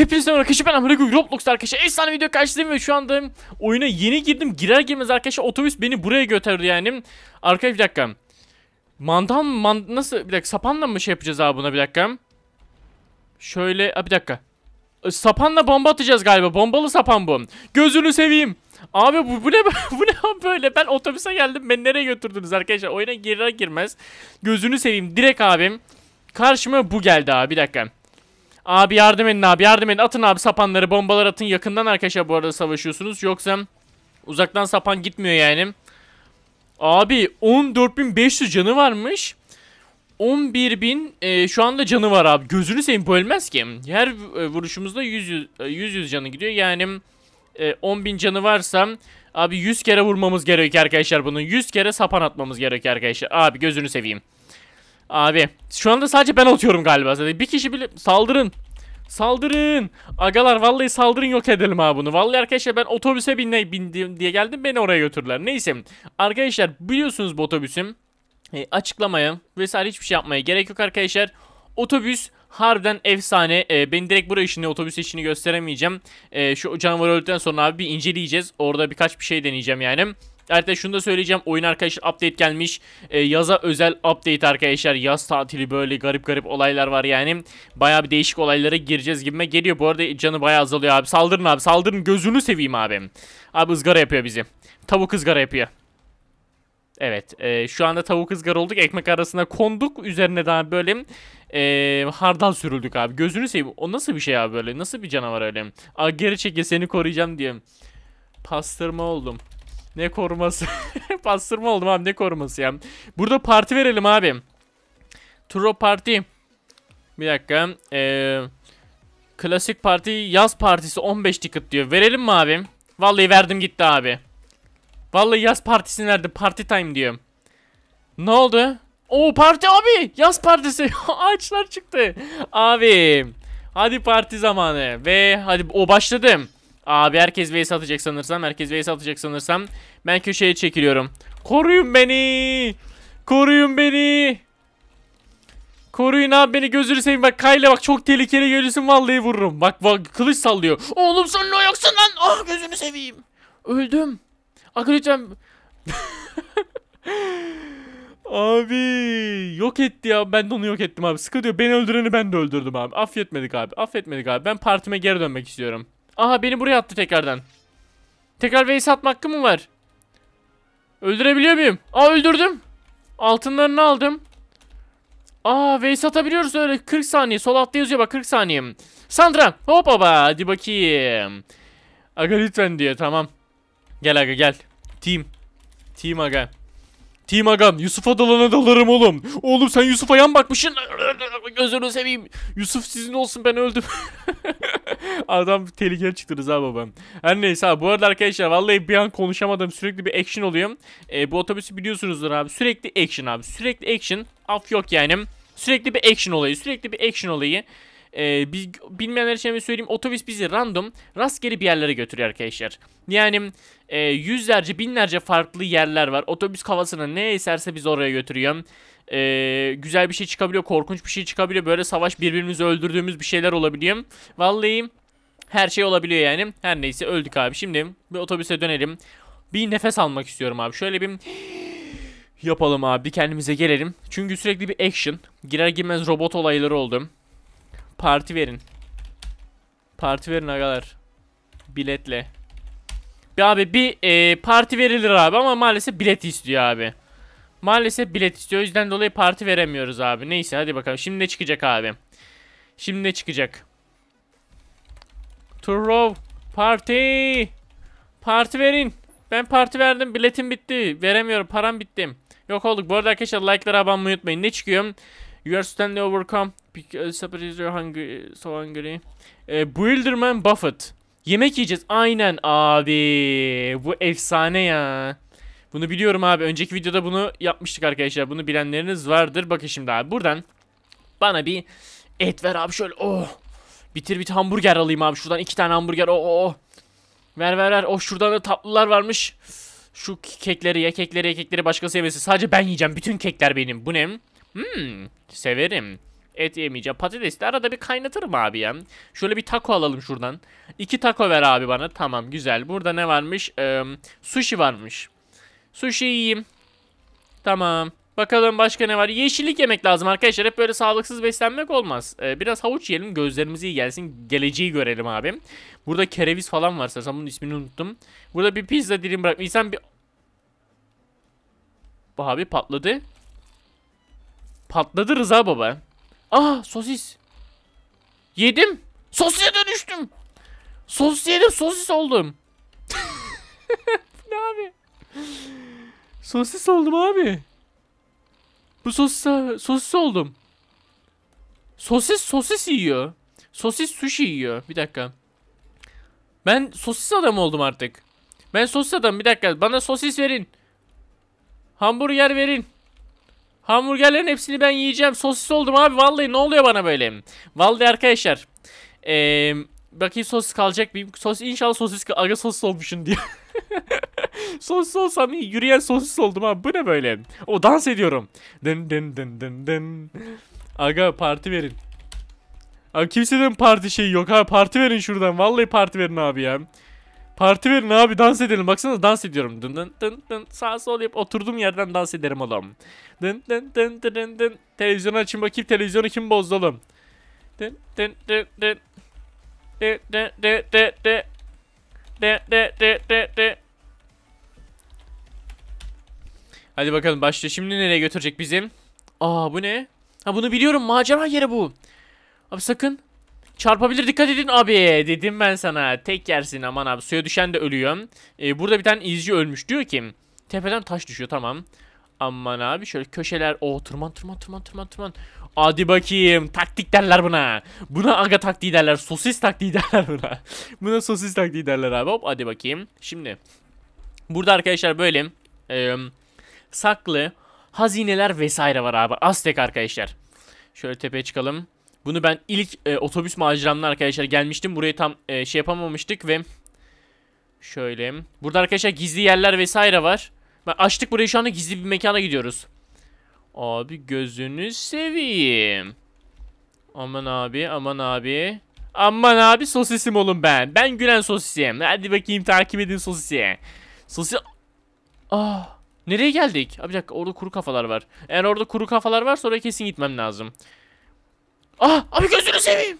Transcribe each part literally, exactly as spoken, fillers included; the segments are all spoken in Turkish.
Hepinize merhaba arkadaşlar, ben Amrego Roblox'ta arkadaşlar efsane video karşınızdayım ve şu anda oyuna yeni girdim. Girer girmez arkadaşlar otobüs beni buraya götürdü yani. Arkadaşlar bir dakika. Mandan man nasıl bir dakika, sapanla mı şey yapacağız abi buna, bir dakika. Şöyle a, bir dakika. Sapanla bomba atacağız galiba. Bombalı sapan bu. Gözünü seveyim. Abi bu, bu ne bu ne böyle? Ben otobüse geldim. Beni nereye götürdünüz arkadaşlar? Oyuna girer girmez. Gözünü seveyim. Direkt abim. Karşıma bu geldi abi, bir dakika. Abi yardım edin abi, yardım edin. Atın abi sapanları, bombalar atın. Yakından arkadaşlar bu arada savaşıyorsunuz. Yoksa uzaktan sapan gitmiyor yani. Abi on dört bin beş yüz canı varmış. on bir bin e, şu anda canı var abi. Gözünü seveyim, bu ölmez ki. Her e, vuruşumuzda yüz yüz canı gidiyor. Yani e, on bin canı varsa abi yüz kere vurmamız gerekiyor arkadaşlar bunun. yüz kere sapan atmamız gerekiyor arkadaşlar. Abi gözünü seveyim. Abi şu anda sadece ben atıyorum galiba zaten. Bir kişi bile saldırın. Saldırın. Agalar vallahi saldırın, yok edelim abi bunu. Vallahi arkadaşlar ben otobüse binne, bindim diye geldim, beni oraya götürdüler. Neyse arkadaşlar, biliyorsunuz bu otobüsüm e, açıklamaya vesaire hiçbir şey yapmaya gerek yok arkadaşlar. Otobüs harbiden efsane. E, ben direkt buraya işini, otobüs işini gösteremeyeceğim. E, şu canavar öldükten sonra abi bir inceleyeceğiz. Orada birkaç bir şey deneyeceğim yani. Artık şunu da söyleyeceğim. Oyun arkadaşlar update gelmiş. Ee, yaza özel update arkadaşlar. Yaz tatili, böyle garip garip olaylar var yani. Bayağı bir değişik olaylara gireceğiz gibime geliyor. Bu arada canı bayağı azalıyor abi. Saldırın abi, saldırın. Gözünü seveyim abi. Abi ızgara yapıyor bizi. Tavuk ızgara yapıyor. Evet. E, şu anda tavuk ızgara olduk. Ekmek arasına konduk. Üzerine daha böyle e, hardal sürüldük abi. Gözünü seveyim. O nasıl bir şey abi böyle? Nasıl bir canavar öyle? Aa, geri çekil, seni koruyacağım diye. Pastırma oldum. Ne koruması? Pastırma oldum abi, ne koruması ya. Burada parti verelim abi. Turo parti. Bir dakika. Ee, klasik parti, yaz partisi on beş ticket diyor. Verelim mi abi? Vallahi verdim gitti abi. Vallahi yaz partisini verdim. Party time diyor. Ne oldu? Oo, parti abi. Yaz partisi. Ağaçlar çıktı. Abi. Hadi parti zamanı. Ve hadi o başladım. Abi herkes vs atacak sanırsam. Herkes vs atacak sanırsam. Ben köşeye çekiliyorum. Koruyun beni. Koruyun beni. Koruyun abi beni, gözünü seveyim. Bak Kayla, bak çok tehlikeli geliyorsun, vallahi vururum. Bak bak kılıç sallıyor. Oğlum sen ne ayaksın lan? Ah, gözünü seveyim. Öldüm. Akı lütfen. Abi yok etti ya, ben de onu yok ettim abi. Sıkı diyor, beni öldüreni ben de öldürdüm abi. Affetmedik abi, affetmedik abi. Ben partime geri dönmek istiyorum. Aha, beni buraya attı tekrardan. Tekrar vs atma hakkı mı var? Öldürebiliyor muyum? Aa, öldürdüm. Altınlarını aldım. Aa, vs atabiliyoruz öyle. kırk saniye sol altta yazıyor bak, kırk saniye. Sandra hop baba, hadi bakayım. Aga lütfen diyor, tamam. Gel aga gel. Team. Team aga. Team agam. Yusuf'a dalana dalarım oğlum. Oğlum sen Yusuf'a yan bakmışsın. Gözünü seveyim. Yusuf sizin olsun, ben öldüm. Adam tehlikeli çıktınız ha babam. Her neyse abi, bu arada arkadaşlar vallahi bir an konuşamadım. Sürekli bir action oluyor. Ee, bu otobüsü biliyorsunuzdur abi. Sürekli action abi. Sürekli action. Af yok yani. Sürekli bir action olayı. Sürekli bir action olayı. Ee, biz, bilmeyenler için söyleyeyim, otobüs bizi random, rastgele bir yerlere götürüyor arkadaşlar. Yani e, yüzlerce, binlerce farklı yerler var. Otobüs kafasına ne eserse biz oraya götürüyor. Ee, güzel bir şey çıkabiliyor, korkunç bir şey çıkabiliyor. Böyle savaş, birbirimizi öldürdüğümüz bir şeyler olabiliyor. Vallahi her şey olabiliyor yani. Her neyse, öldük abi. Şimdi bir otobüse dönelim. Bir nefes almak istiyorum abi. Şöyle bir yapalım abi, bir kendimize gelelim. Çünkü sürekli bir action. Girer girmez robot olayları oldu. Parti verin. Parti verin agalar. Biletle. Bir abi bir e, parti verilir abi, ama maalesef bilet istiyor abi. Maalesef bilet istiyor. O yüzden dolayı parti veremiyoruz abi. Neyse hadi bakalım. Şimdi ne çıkacak abi? Şimdi ne çıkacak? Turov parti. Parti verin. Ben parti verdim. Biletim bitti. Veremiyorum. Param bitti. Yok olduk. Bu arada arkadaşlar like'lara abone olmayı unutmayın. Ne çıkıyor? You are standing overcome because somebody is hungry, so hungry. E, Builderman Buffett. Yemek yiyeceğiz. Aynen abi. Bu efsane ya. Bunu biliyorum abi. Önceki videoda bunu yapmıştık arkadaşlar. Bunu bilenleriniz vardır. Bakın şimdi abi. Buradan bana bir et ver abi. Şöyle oh. Bitir bitir hamburger alayım abi. Şuradan iki tane hamburger. Oh oh. Ver ver ver. Oh, şuradan da tatlılar varmış. Şu kekleri ye. Kekleri ye. Kekleri başkası yemesin. Sadece ben yiyeceğim. Bütün kekler benim. Bu ne? Hmm, severim. Et yemeyeceğim. Patatesi de arada bir kaynatırım abi ya. Şöyle bir taco alalım şuradan. İki taco ver abi bana. Tamam güzel. Burada ne varmış? Ee, sushi varmış. Sushi yiyeyim. Tamam. Bakalım başka ne var? Yeşillik yemek lazım arkadaşlar. Hep böyle sağlıksız beslenmek olmaz. Ee, biraz havuç yiyelim. Gözlerimiz iyi gelsin. Geleceği görelim abi. Burada kereviz falan var. Sen bunun ismini unuttum. Burada bir pizza dilim bırak. İnsan bir... Bu abi patladı. Patladı Rıza baba. Aa sosis. Yedim. Sosise dönüştüm. Sosis yedim. Sosis oldum. Ne abi? Sosis oldum abi. Bu sosis, sosis oldum. Sosis sosis yiyor. Sosis sushi yiyor. Bir dakika. Ben sosis adam oldum artık. Ben sosis adam. Bir dakika. Bana sosis verin. Hamburger verin. Hamburgerlerin hepsini ben yiyeceğim. Sosis oldum abi. Vallahi ne oluyor bana böyle? Vallahi arkadaşlar. Ee, bakayım sosis kalacak mıyım? Sosis, inşallah sosis kal. Aga sosis olmuşsun diye. Sosis olsam iyi. Yürüyen sosis oldum abi. Bu ne böyle? O dans ediyorum. Dın dın dın dın dın. Aga parti verin. Abi kimseden parti şeyi yok abi. Parti verin şuradan. Vallahi parti verin abi ya. Parti verin abi, dans edelim. Baksana dans ediyorum. Dın dın dın dın. Sağ sol yap. Oturduğum yerden dans ederim oğlum. Dın dın dın dın dın dın. Televizyonu açın bakayım. Televizyonu kim bozdu oğlum? Dın dın dın dın. Dın dın dın dın dın. Dın dın dın dın dın. Hadi bakalım başla. Şimdi nereye götürecek bizim? Aa bu ne? Ha bunu biliyorum. Macera yeri bu. Abi sakın. Çarpabilir, dikkat edin abi. Dedim ben sana. Tek yersin aman abi. Suya düşen de ölüyor. Ee, burada bir tane izci ölmüş. Diyor ki tepeden taş düşüyor, tamam. Aman abi şöyle köşeler. Oh tırman tırman tırman tırman tırman. Hadi bakayım. Taktik derler buna. Buna aga taktiği derler. Sosis taktiği derler buna. Buna sosis taktiği derler abi. Hop hadi bakayım. Şimdi. Burada arkadaşlar böyle. Eee... saklı hazineler vesaire var abi. Aztek arkadaşlar. Şöyle tepeye çıkalım. Bunu ben ilk e, otobüs maceramda arkadaşlar gelmiştim. Burayı tam e, şey yapamamıştık ve şöyle. Burada arkadaşlar gizli yerler vesaire var. Ben açtık burayı, şu anda gizli bir mekana gidiyoruz. Abi gözünü seveyim. Aman abi, aman abi. Aman abi sosisim oğlum ben. Ben gülen sosisiyim. Hadi bakayım takip edin sosisi. Sosis... Ah. Nereye geldik? Abi bir dakika, orada kuru kafalar var. Eğer orada kuru kafalar varsa oraya kesin gitmem lazım. Ah abi gözünü seveyim.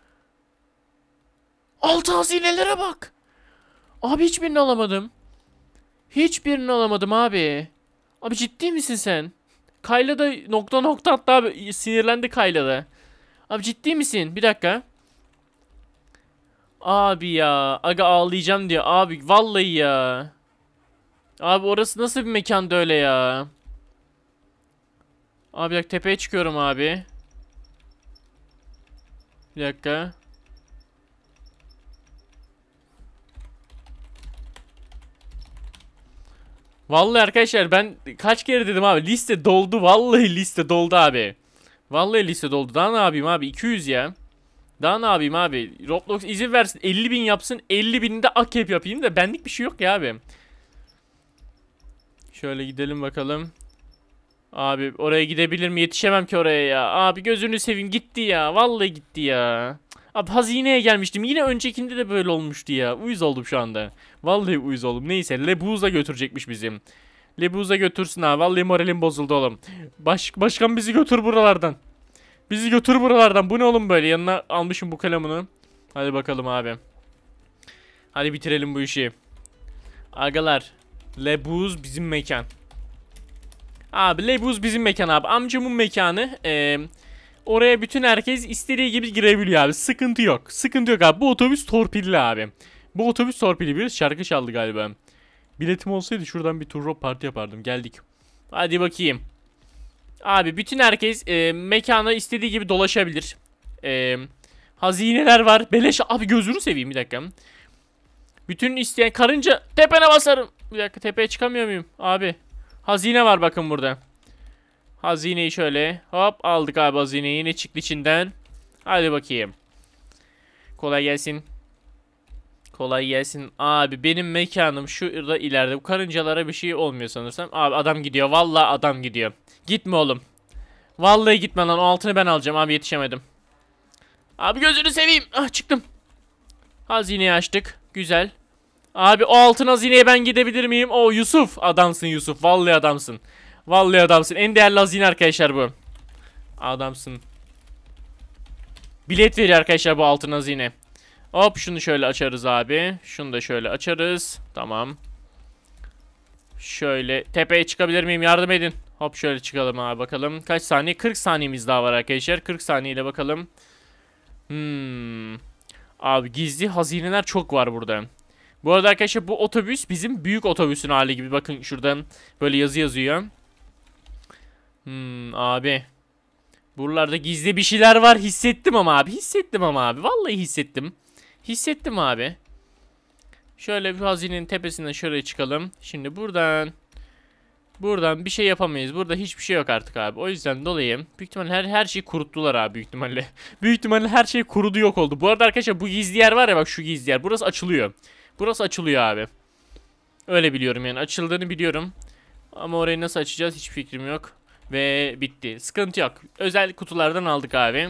Altı hazinelere bak. Abi hiçbirini alamadım. Hiçbirini alamadım abi. Abi ciddi misin sen? Kayla da nokta nokta attı abi. Sinirlendi Kayla da. Abi ciddi misin? Bir dakika. Abi ya. Aga ağlayacağım diyor. Abi vallahi ya. Abi orası nasıl bir mekandı öyle ya? Abi bir dakika, tepeye çıkıyorum abi. Bir dakika. Vallahi arkadaşlar ben kaç kere dedim abi, liste doldu, vallahi liste doldu abi. Vallahi liste doldu. Daha ne yapayım abi, iki yüz ya. Daha ne yapayım abi, Roblox izin versin elli bin yapsın, elli bininde akep yapayım da benlik bir şey yok ya abi. Şöyle gidelim bakalım. Abi oraya gidebilir mi? Yetişemem ki oraya ya. Abi gözünü seveyim, gitti ya. Vallahi gitti ya. Abi hazineye gelmiştim. Yine öncekinde de böyle olmuştu ya. Uyuz oldum şu anda. Vallahi uyuz oldum. Neyse Lebuz'a götürecekmiş bizim. Lebuz'a götürsün abi. Vallahi moralim bozuldu oğlum. Baş, başkan bizi götür buralardan. Bizi götür buralardan. Bu ne oğlum böyle? Yanına almışım bu kalemini. Hadi bakalım abi. Hadi bitirelim bu işi. Agalar. Lebuz bizim mekan. Abi Lebuz bizim mekan abi. Amcamın mekanı. Ee, oraya bütün herkes istediği gibi girebiliyor abi. Sıkıntı yok. Sıkıntı yok abi. Bu otobüs torpilli abi. Bu otobüs torpilli. Bir şarkı çaldı galiba. Biletim olsaydı şuradan bir tur parti yapardım. Geldik. Hadi bakayım. Abi bütün herkes e, mekana istediği gibi dolaşabilir. E, hazineler var. Beleş abi, gözünü seveyim bir dakika. Bütün isteyen karınca tepene basarım. Bir dakika, tepeye çıkamıyor muyum abi? Hazine var bakın burada. Hazineyi şöyle hop aldık abi, hazineyi yine çıktı içinden. Hadi bakayım. Kolay gelsin. Kolay gelsin. Abi benim mekanım şurada ileride. Bu karıncalara bir şey olmuyor sanırsam. Abi adam gidiyor. Vallahi adam gidiyor. Gitme oğlum. Vallahi gitme lan, o altını ben alacağım abi, yetişemedim. Abi gözünü seveyim. Ah, çıktım. Hazineyi açtık. Güzel. Abi o altın hazineye ben gidebilir miyim? O Yusuf. Adamsın Yusuf. Vallahi adamsın. Vallahi adamsın. En değerli hazine arkadaşlar bu. Adamsın. Bilet veriyor arkadaşlar bu altın hazine. Hop şunu şöyle açarız abi. Şunu da şöyle açarız. Tamam. Şöyle tepeye çıkabilir miyim? Yardım edin. Hop şöyle çıkalım abi, bakalım. Kaç saniye? kırk saniyemiz daha var arkadaşlar. kırk saniyeyle bakalım. Hmm. Abi gizli hazineler çok var burada. Bu arada arkadaşlar bu otobüs bizim büyük otobüsün hali gibi. Bakın şuradan böyle yazı yazıyor. Hmm, abi. Buralarda gizli bir şeyler var. Hissettim ama abi. Hissettim ama abi. Vallahi hissettim. Hissettim abi. Şöyle bir hazinenin tepesinden şuraya çıkalım. Şimdi buradan. Buradan bir şey yapamayız. Burada hiçbir şey yok artık abi. O yüzden dolayı büyük ihtimalle her, her şeyi kuruttular abi büyük ihtimalle. Büyük ihtimalle her şey kurudu, yok oldu. Bu arada arkadaşlar bu gizli yer var ya, bak şu gizli yer. Burası açılıyor. Burası açılıyor abi. Öyle biliyorum yani. Açıldığını biliyorum. Ama orayı nasıl açacağız hiç fikrim yok. Ve bitti. Sıkıntı yok. Özel kutulardan aldık abi.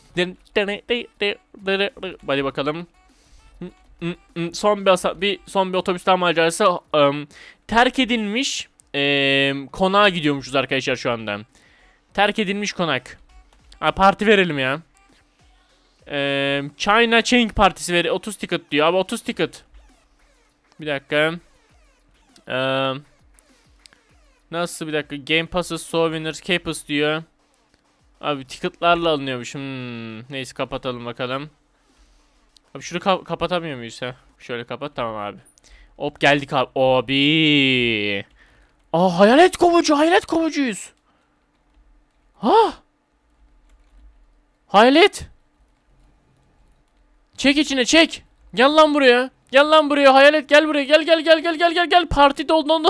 Hadi bakalım. Son bir, bir son bir otobüsten macerası. Um, terk edilmiş um, konağa gidiyormuşuz arkadaşlar şu anda. Terk edilmiş konak. Ha, parti verelim ya. Um, China Change partisi ver. otuz ticket diyor. Abi otuz ticket. Bir dakika. Um, nasıl bir dakika? Game Passes, Souvenirs, Capes diyor. Abi ticketlarla alınıyormuş. Hmm, neyse kapatalım bakalım. Abi şunu ka kapatamıyor muyuz ha? Şöyle kapat, tamam abi. Hop geldik abi. Abi. Aa, hayalet kovucu, hayalet kovucuyuz. Ha? Hayalet. Çek içine, çek. Gel lan buraya. Gel lan buraya hayalet, gel buraya. Gel gel gel gel gel gel gel. Partide oldun.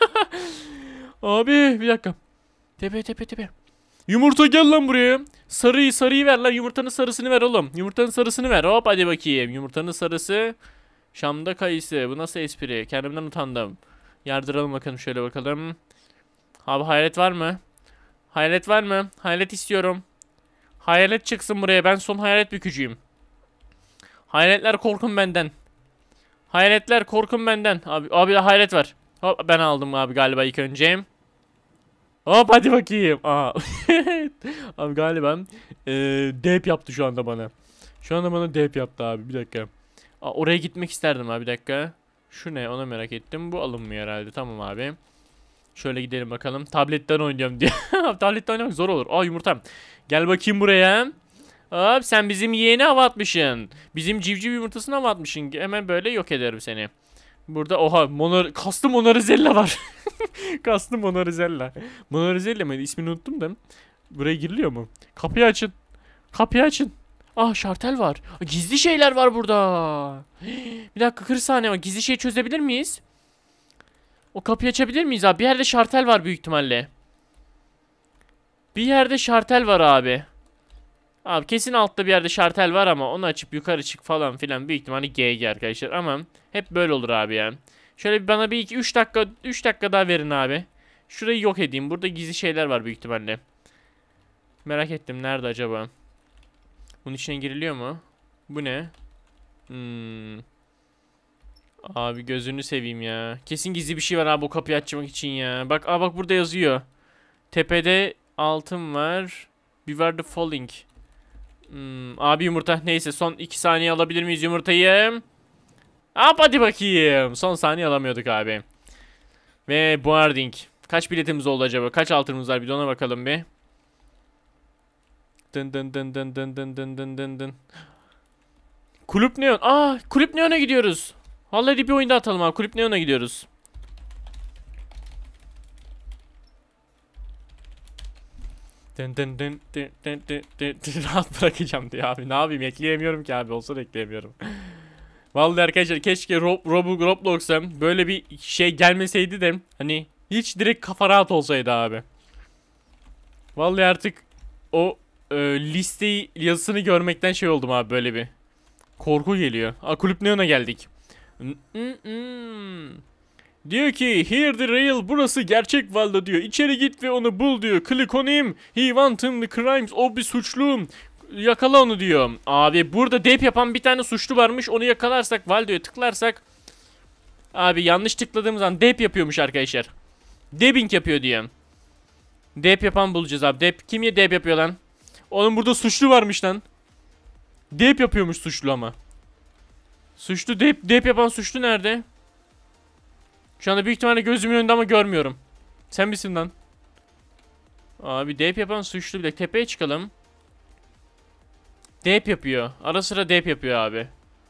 Abi bir dakika. Tepe tepe tepe. Yumurta gel lan buraya. Sarıyı sarıyı ver lan. Yumurtanın sarısını ver oğlum. Yumurtanın sarısını ver. Hop hadi bakayım. Yumurtanın sarısı. Şam'da kayısı. Bu nasıl espri? Kendimden utandım. Yardıralım bakalım, şöyle bakalım. Abi hayalet var mı? Hayalet var mı? Hayalet istiyorum. Hayalet çıksın buraya. Ben son hayalet bükücüyüm. Hayaletler korkun benden. Hayaletler korkun benden. Abi abi hayalet var. Hop ben aldım abi galiba ilk önce. Hop hadi bakayım. Aa. Abi galiba ee, dep yaptı şu anda bana. Şu anda bana dep yaptı abi, bir dakika. Aa, oraya gitmek isterdim abi, bir dakika. Şu ne, ona merak ettim. Bu alınmıyor herhalde, tamam abi. Şöyle gidelim bakalım. Tabletten oynuyorum diye. Tabletten oynamak zor olur. Aa, yumurtam. Gel bakayım buraya. Hop sen bizim yeğeni hava atmışsın. Bizim civciv yumurtasını hava atmışsın. Hemen böyle yok ederim seni. Burada oha monor kastım Monarizella var. Kastım Monarizella. Monarizella mıydı? İsmini unuttum da. Buraya giriliyor mu? Kapıyı açın. Kapıyı açın. Ah, şartel var. Gizli şeyler var burada. Bir dakika, kırk saniye var. Gizli şey çözebilir miyiz? O kapıyı açabilir miyiz abi? Bir yerde şartel var büyük ihtimalle. Bir yerde şartel var abi. Abi kesin altta bir yerde şartel var ama onu açıp yukarı çık falan filan, büyük ihtimalle G G arkadaşlar. Ama hep böyle olur abi ya. Şöyle bir bana bir iki üç dakika üç dakika daha verin abi. Şurayı yok edeyim. Burada gizli şeyler var büyük ihtimalle. Merak ettim, nerede acaba? Bunun içine giriliyor mu? Bu ne? Hmm. Abi gözünü seveyim ya. Kesin gizli bir şey var abi bu kapıyı açmak için ya. Bak, aa bak burada yazıyor. Tepede altın var. Beware the falling. Hmm, abi yumurta. Neyse son iki saniye alabilir miyiz yumurtayı? Hop hadi bakayım. Son saniye alamıyorduk abi. Ve boarding. Kaç biletimiz oldu acaba? Kaç altınımız var? Bir de ona bakalım bir. Dın dın dın dın dın dın dın dın dın dın. Kulüp Neon. Aa, Kulüp Neon'a gidiyoruz. Vallahi bir oyunda atalım abi. Kulüp Neon'a gidiyoruz. Dın dın dın dın dın dın dın. Rahat bırakacağım diye abi. Ne yapayım? Ekleyemiyorum ki abi. Olsa da ekleyemiyorum. Vallahi arkadaşlar keşke Rob, Rob, Roblox'a böyle bir şey gelmeseydi de hani hiç direkt kafa rahat olsaydı abi. Vallahi artık o e, listeyi yazısını görmekten şey oldum abi, böyle bir korku geliyor. Aa, Kulüp Neon'a geldik. Diyor ki here the real, burası gerçek Valdo diyor. İçeri git ve onu bul diyor. Click on him. He wanted the crimes. O bir suçlu. Yakala onu diyor. Abi burada dep yapan bir tane suçlu varmış. Onu yakalarsak, Valdo'ya tıklarsak. Abi yanlış tıkladığımız zaman dep yapıyormuş arkadaşlar. Debbing yapıyor diye. Dep yapan bulacağız abi. Dep kim ya dep yapıyor lan? Oğlum burada suçlu varmış lan. Dep yapıyormuş suçlu ama. Suçlu dep, dep yapan suçlu nerede? Şu anda büyük ihtimalle gözümün önünde ama görmüyorum. Sen misin lan? Abi dep yapan suçlu, bir dakika tepeye çıkalım. Dep yapıyor. Ara sıra dep yapıyor abi.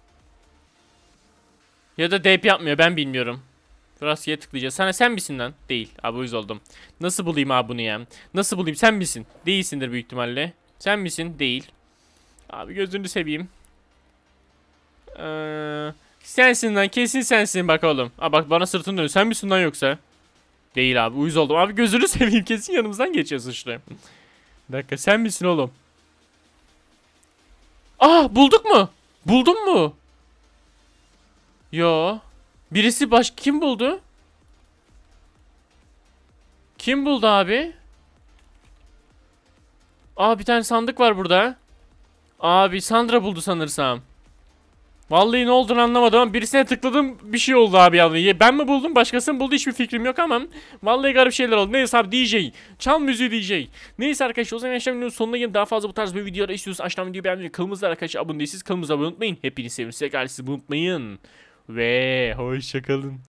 Ya da dep yapmıyor, ben bilmiyorum. Rastgele tıklayacağız. Sana sen misin lan? Değil. Abi uyuz oldum. Nasıl bulayım abi bunu ya? Nasıl bulayım? Sen misin? Değilsindir büyük ihtimalle. Sen misin? Değil. Abi gözünü seveyim. Ee, sensin lan, kesin sensin bak oğlum. Aa bak bana sırtını dönüyor. Sen misin lan yoksa? Değil abi, uyuz oldum. Abi gözünü seveyim, kesin yanımızdan geçiyor suçlu. Bir dakika, sen misin oğlum? Aa bulduk mu? Buldun mu? Yo. Birisi baş kim buldu? Kim buldu abi? Aa bir tane sandık var burada. Abi Sandra buldu sanırsam. Vallahi ne olduğunu anlamadım ama birisine tıkladım, bir şey oldu abi yani. Ben mi buldum, başkası mı buldu, hiçbir fikrim yok ama vallahi garip şeyler oldu. Neyse abi, D J çal müziği D J. Neyse arkadaşlar, o zaman yaşam sonuna gelin. Daha fazla bu tarz bir videolar istiyorsanız aşağıdan videoyu beğenmeyi, kanalımıza arkadaşlar abone değilsiniz, kanalımıza abone unutmayın. Hepinizi seviyorum, size karşı unutmayın. Ve hoşçakalın.